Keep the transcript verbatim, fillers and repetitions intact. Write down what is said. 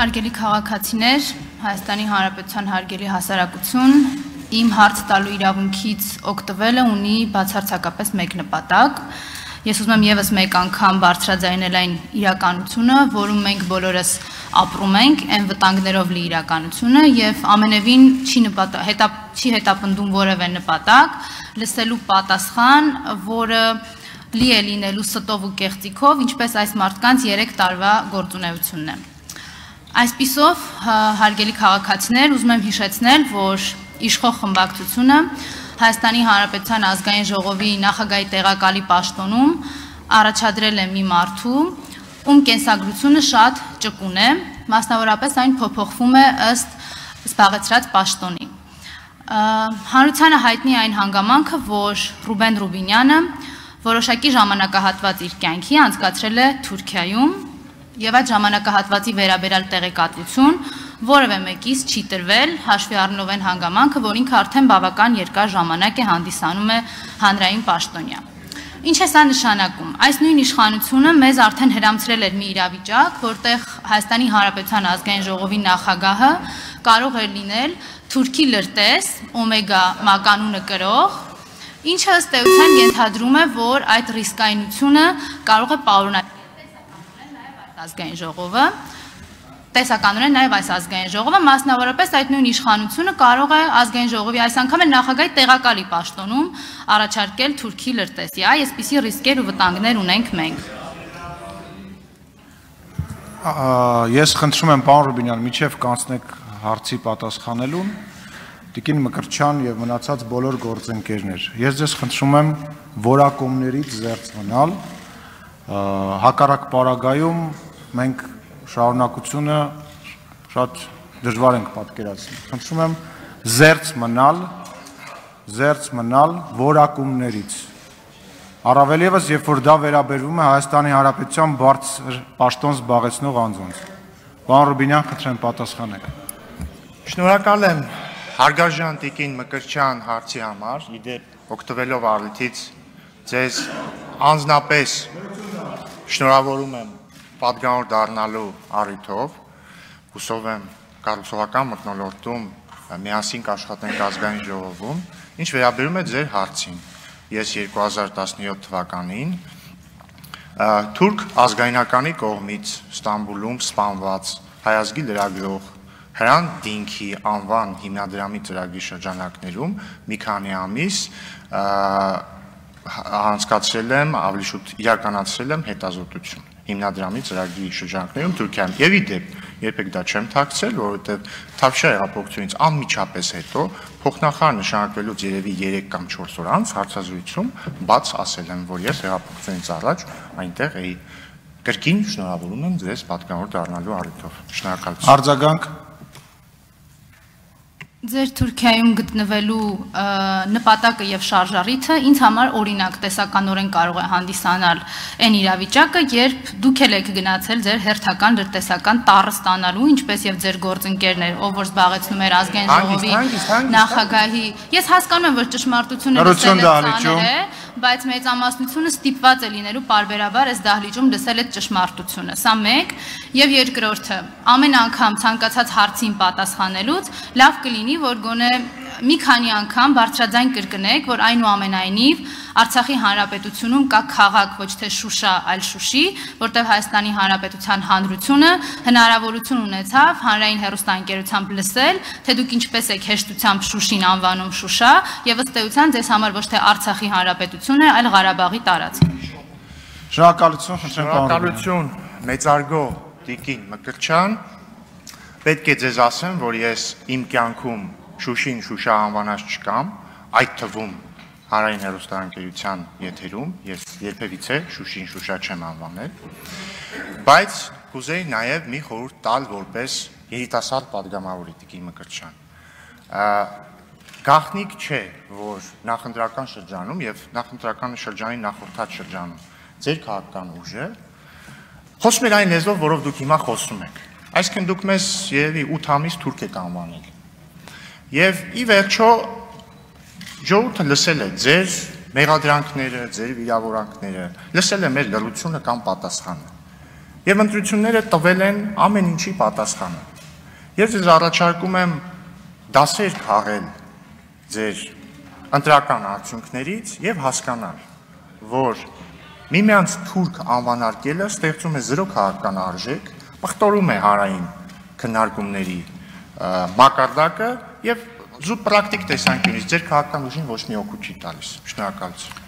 Հարգելի քաղաքացիներ, Հայաստանի Հանրապետության հարգելի հասարակություն, իմ հարց տալու իրավունքից օգտվելը ունի բացարձակապես մեկ նպատակ։ Ես ուզում եմ եւս մեկ անգամ բարձրաձայնել այն իրականությունը, որում մենք բոլորս ապրում ենք, այն վտանգներով լի իրականությունը եւ ամենևին չի նպատակ, հետա չի հետապնդում որևէ նպատակ, լսելու պատասխան, որը լի է լինելու ստով ու կեղծիքով, ինչպես այս մարդկանց երեք տարվա գործունեությունն է։ Այսպիսով, հարգելի քաղաքացիներ, ուզում եմ հիշեցնել, որ իշխող խմբակցությունը Հայաստանի Հանրապետության ազգային ժողովի նախագահի տեղակալի պաշտոնում առաջադրել է մի մարդու, ում կենսագրությունը շատ ճկուն է, մասնավորապես այն փոփոխվում է ըստ զբաղեցրած պաշտոնի։ Հանրությանը հայտնի այն հանգամանքը, որ Ռուբեն Ռուբինյանը որոշակի ժամանակահատված իր կյանքի անցկացրել է Թուրքիայում եւ այդ ժամանակահատվածի վերաբերյալ տեղեկատվություն որևէ մեկից չի տրվել, հաշվի առնելով այն հանգամանքը, որ ինքը արդեն բավական երկար ժամանակ է հանդիսանում է հանրային պաշտոնյա։ Ինչ է սա նշանակում։ Այս նույն իշխանությունը մեզ արդեն հրամցրել էր մի իրավիճակ, որտեղ Հայաստանի Հանրապետության ազգային ժողովի նախագահը կարող էր լինել թուրքի լրտես, օմեգա մականունը կրող, ինչը ըստ էության ենթադրում է, որ այդ ռիսկայնությունը կարող է պարունակել ազգային ժողովը, տեսականորեն նաև այս ազգային ժողովը, մասնավորապես այդ նույն իշխանությունը կարող է ազգային ժողովի այս անգամ էլ նախագահի տեղակալի պաշտոնում առաջարկել թուրքի լրտեսի, այ այսպիսի ռիսկեր ու վտանգներ ունենք մենք։ Ես խնդրում եմ պարոն Ռուբինյան, միջև կանցնեք հարցի պատասխանելուն, Տիկին Մկրտչյան եւ մնացած բոլոր գործընկերներ։ Ես ձեզ խնդրում եմ որակումներից զերծ մնալ, հակառակ պարագայում մենք շարունակությունը շատ դժվար ենք պատկերացնում։ Խնդրում եմ զերծ մնալ, զերծ մնալ որակումներից։ Առավել ևս, երբ որ դա վերաբերվում է Հայաստանի Հանրապետության բարձր պաշտոն զբաղեցնող անձանց։ Պարոն Ռուբինյան, խնդրեմ պատասխանեք։ Շնորհակալ եմ հարգարժան Տիկին Մկրտչյան հարցի համար, իդեպ օգտվելով առիթից ձեզ անձնապես շնորհավորում եմ պատգամավոր դառնալու առիթով, հուսով եմ կառուցողական մթնոլորտում միասին կաշխատենք ազգային ժողովում, ինչ վերաբերում է ձեր հարցին։ Ես երկու հազար տասնյոթ թվականին թուրք ազգայնականի կողմից Ստամբուլում սպանված հայ ազգի լրագրող Հրան Դինքի անվան հիմնադրամի ծրագրի շրջանակներում մի քանի ամիս անցկացրել եմ, ավելի շուտ իրականացրել եմ հետազոտություն հիմնադրամի ծրագրի շրջանակներում Թուրքիայում։ Եվ ի դեպ, երբեք դա չեմ թաքցրել, որովհետև Թավշյա հեղափոխությունից անմիջապես հետո փոխնախարար նշանակվելուց երևի երեք կամ չորս օր անց հարցազրույցում բաց ասել եմ, որ ես հեղափոխությունից առաջ այնտեղ էի։ Կրկին շնորհավորում եմ ձեզ պատգամավոր դառնալու առիթով։ Շնորհակալություն։ Արձագանք։ Ձեր Թուրքիայում գտնվելու նպատակը եւ շարժառիթը ինձ համար օրինակ տեսականորեն կարող է հանդիսանալ այն իրավիճակը, երբ դուք եք գնացել ձեր հերթական լրտեսական տառը ստանալու, ինչպես եւ ձեր գործընկերներ, ով որ զբաղեցնում էր ազգային ժողովի նախագահի։ Ես հասկանում եմ, որ ճշմարտությունը լսել է, բայց մեծամասնությունը ստիպված է լինելու պարբերաբար այս դահլիճում լսել այդ ճշմարտությունը։ Սա մեկ, եւ երկրորդը, ամեն անգամ ցանկացած հարցին պատասխանելուց լավ կլինի, որ գոնե մի քանի անգամ բարձրաձայն կրկնեք, որ այնուամենայնիվ Արցախի Հանրապետությունում կա քաղաք ոչ թե Շուշա, այլ Շուշի, որտեղ Հայաստանի Հանրապետության հանրությունը հնարավորություն ունեցավ հանրային հեռուստաընկերությամբ լսել, թե դուք ինչպես եք հեշտությամբ Շուշին անվանում Շուշա, եւ ըստ էության ձեզ համար ոչ թե Արցախի Հանրապետություն է, այլ Ղարաբաղի տարածք։ Շնորհակալություն, խնդրեմ պարոն։ Շնորհակալություն, մեծարգո Տիկին Մկրտչյան։ Պետք է ձեզ ասեմ, որ ես իմ կյանքում Շուշին Շուշա անվանած չկամ, այդ թվում հանրային հեռուստաընկերության եթերում ես երբևիցե Շուշին Շուշա չեմ անվանել, բայց կուզեի նաև մի խորհուրդ տալ որպես երիտասարդ պատգամավորի Տիկին Մկրտչյան։ Գաղտնիք չէ, որ նախընտրական շրջանում եւ նախընտրական շրջանի նախորդած շրջանում ձեր քաղաքական ուժը խոսում էր այն լեզվով, որով դուք հիմա խոսում եք։ Այսինքն դուք մեզ երևի ութ ամիս թուրք եք անվանել։ Եվ ի վերջո ժողովուրդը լսել է ձեր մեղադրանքները, ձեր վիրավորանքները, լսել է մեր լռությունը կամ պատասխանը։ Եվ ընտրությունները տվել են ամեն ինչի պատասխանը։ Ես ձեզ առաջարկում եմ դասեր քաղել ձեր ընտրական արդյունքներից եւ հասկանալ, որ միմյանց թուրք անվանարկելը ստեղծում է զրո քաղաքական արժեք, պղտորում է հանրային քննարկումների մակարդակը եւ զուտ պրակտիկ տեսանկյունից ձեր քաղաքական ուժին ոչ մի օգուտ չի տալիս։ Շնորհակալություն։